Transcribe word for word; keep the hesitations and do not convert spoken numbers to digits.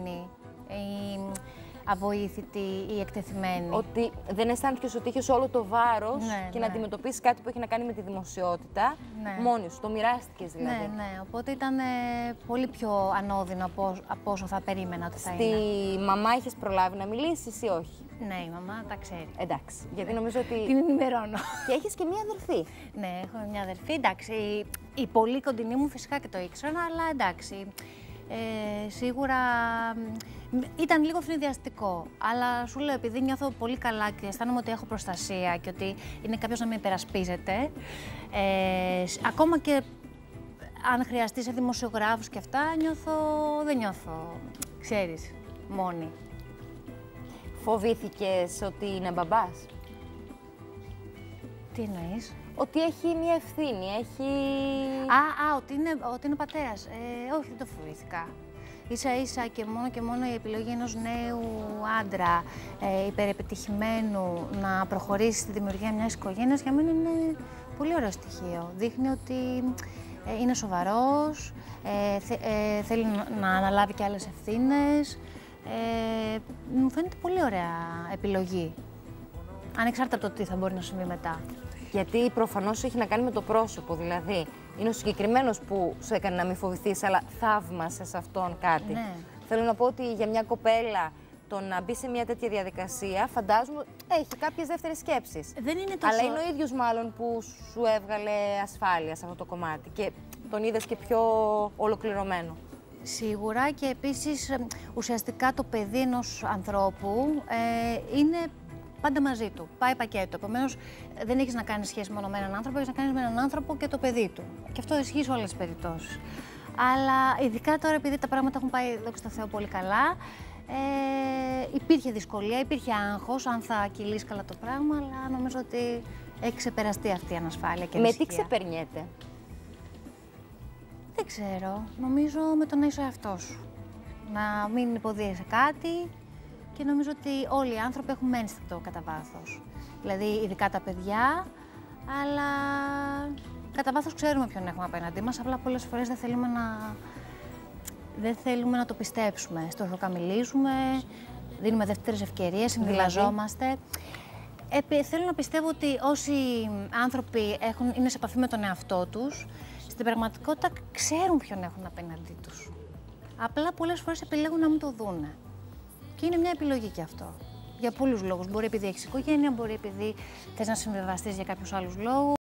μόνη, η αβοήθητη ή εκτεθειμένη. Ότι δεν αισθάνθηκες ότι είχες όλο το βάρος ναι, και ναι. να αντιμετωπίσεις κάτι που έχει να κάνει με τη δημοσιότητα ναι. μόνη σου. Το μοιράστηκες δηλαδή. Ναι, ναι. Οπότε ήταν ε, πολύ πιο ανώδυνο από, από όσο θα περίμενα ότι θα Στη είναι. Στη μαμά είχες προλάβει να μιλήσεις ή όχι? Ναι, η μαμά τα ξέρει. Εντάξει, γιατί νομίζω ότι... Την ενημερώνω. Και έχεις και μία αδερφή. Ναι, έχω μια αδερφή. Εντάξει, η, η πολύ κοντινή μου φυσικά και το ήξερα, αλλά εντάξει. Ε, σίγουρα ήταν λίγο φνηδιαστικό. Αλλά σου λέω, επειδή νιώθω πολύ καλά και αισθάνομαι ότι έχω προστασία και ότι είναι κάποιος να με υπερασπίζεται, ε, ακόμα και αν χρειαστεί σε δημοσιογράφους και αυτά, νιώθω, δεν νιώθω, ξέρεις, μόνη. Φοβήθηκες ότι είναι μπαμπάς? Τι εννοείς? Ότι έχει μια ευθύνη, έχει... Α, α ότι, είναι, ότι είναι πατέρας. Ε, όχι, δεν το φοβήθηκα. Ίσα ίσα και μόνο και μόνο η επιλογή ενός νέου άντρα, ε, υπερεπιτυχημένου, να προχωρήσει στη δημιουργία μιας οικογένειας, για μένα είναι πολύ ωραίο στοιχείο. Δείχνει ότι ε, είναι σοβαρός, ε, θε, ε, θέλει να αναλάβει και άλλες ευθύνες. Ε, μου φαίνεται πολύ ωραία επιλογή, ανεξάρτητα από το τι θα μπορεί να συμβεί μετά. Γιατί προφανώς έχει να κάνει με το πρόσωπο, δηλαδή είναι ο συγκεκριμένος που σου έκανε να μην φοβηθείς, αλλά θαύμασες αυτόν κάτι. Ναι. Θέλω να πω ότι για μια κοπέλα το να μπει σε μια τέτοια διαδικασία, φαντάζομαι έχει κάποιες δεύτερες σκέψεις. Δεν είναι τόσο... Αλλά είναι ο ίδιος μάλλον που σου έβγαλε ασφάλεια σε αυτό το κομμάτι και τον είδες και πιο ολοκληρωμένο. Σίγουρα, και επίσης ουσιαστικά το παιδί ενός ανθρώπου ε, είναι πάντα μαζί του. Πάει πακέτο. Επομένως, δεν έχεις να κάνεις σχέση μόνο με έναν άνθρωπο, έχεις να κάνεις με έναν άνθρωπο και το παιδί του. Και αυτό ισχύει σε όλες τις περιπτώσεις. Αλλά ειδικά τώρα, επειδή τα πράγματα έχουν πάει, δόξα τω Θεώ, πολύ καλά, ε, υπήρχε δυσκολία, υπήρχε άγχος, αν θα κυλήσει καλά το πράγμα, αλλά νομίζω ότι έχει ξεπεραστεί αυτή η ανασφάλεια και η Με τι ξεπερνιέται? Δεν ξέρω. Νομίζω με το να είσαι εαυτός σου. Να μην υποδίεσαι κάτι. Και νομίζω ότι όλοι οι άνθρωποι έχουμε ένστικτο κατά βάθος. Δηλαδή, ειδικά τα παιδιά, αλλά κατά βάθος ξέρουμε ποιον έχουμε απέναντί μας, απλά πολλές φορές δεν θέλουμε να, δεν θέλουμε να το πιστέψουμε. Στροφοκαμιλίζουμε, δίνουμε δεύτερες ευκαιρίες, συμβιλαζόμαστε. Ε, θέλω να πιστεύω ότι όσοι άνθρωποι έχουν, είναι σε επαφή με τον εαυτό τους, στην πραγματικότητα ξέρουν ποιον έχουν απέναντί τους. Απλά πολλές φορές επιλέγουν να μην το δούνε. Και είναι μια επιλογή και αυτό. Για πολλούς λόγους. Μπορεί επειδή έχεις οικογένεια, μπορεί επειδή θες να συμβιβαστείς για κάποιους άλλους λόγους.